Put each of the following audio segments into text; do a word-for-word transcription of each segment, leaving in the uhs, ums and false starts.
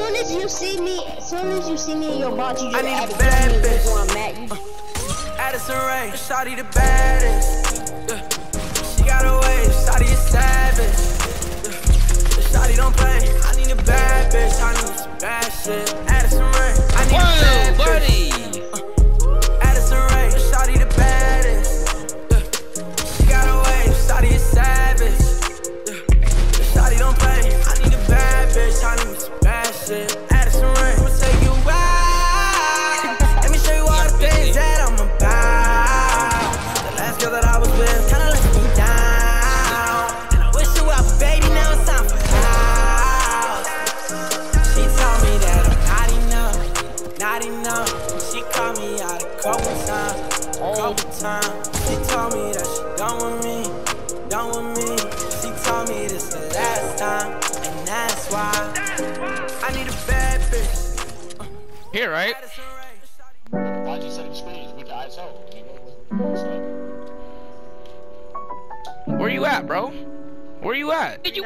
soon as you see me, as soon as you see me in your box, you just I need add a it bad to me bitch. before I'm mad. You Addison Rae, shawty the baddest. Yeah. She got a wave, shawty is savage. Yeah. Shawty don't play. I need a bad bitch. I need some bad shit. Addison Rae, I need Whoa, a bad buddy. bitch. Uh. Addison Rae, shawty the baddest. Yeah. She got a wave, shawty is savage. Yeah. Shawty don't play. I need a bad bitch. I need some bad shit. Addison Rae, I'ma take you out. Let me show you all the things that I'm about. The last girl that I was with kinda let me down, and I wish you well, but baby, now it's time for house. She told me that I'm not enough, not enough. She called me out a couple times, couple times. She told me that she done with me, done with me. She told me this the last time, and that's why I need a bad bitch. Here, right? I just said experience with the I S O. What's up? Where you at, bro? Where you at? Did you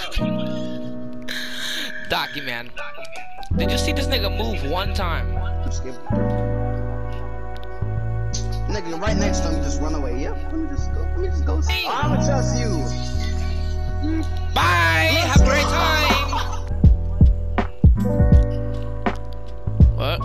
Docky, man. Did you see this nigga move one time? Nigga, right next to him, just run away. Yep, let me just go. Let me just go. Oh, I'ma trust you. Bye! Have a great time! What?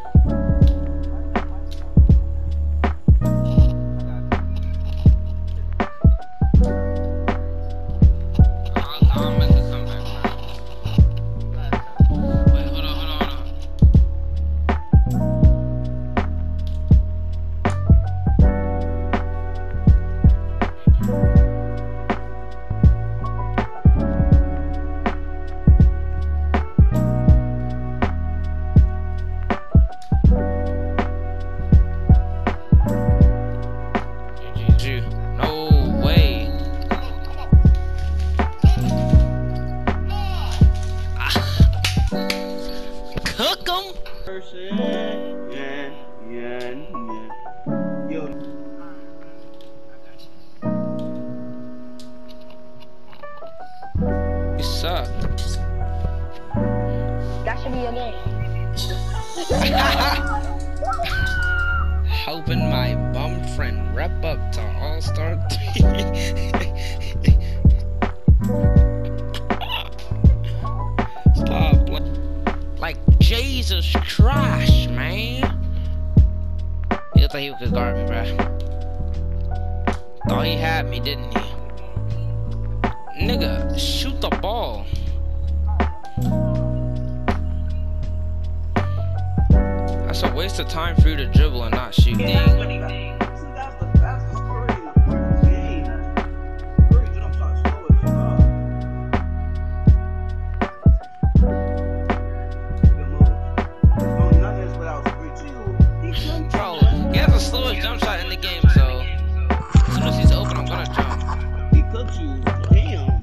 Yeah, yeah, yeah. Yo. You suck. that should be your name. Helping my bum friend rep up to All-Star three. Stop. Like, Jesus Christ, man. He looked like he could guard me, bruh. Thought he had me, didn't he? Nigga, shoot the ball. That's a waste of time for you to dribble and not shoot. Dang. Slowest jump shot in the game, so as soon as he's open, I'm gonna jump. He cooked you. Damn.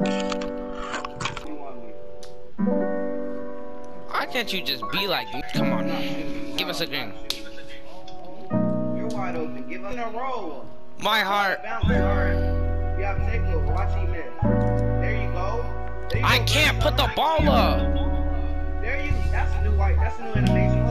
Why can't you just be like, come on, give us a green. You're wide open. Give us a roll. My heart. You have to take it. Watch him miss. There you go. There you I go. can't put the ball up. There you. That's a new white. That's a new animation.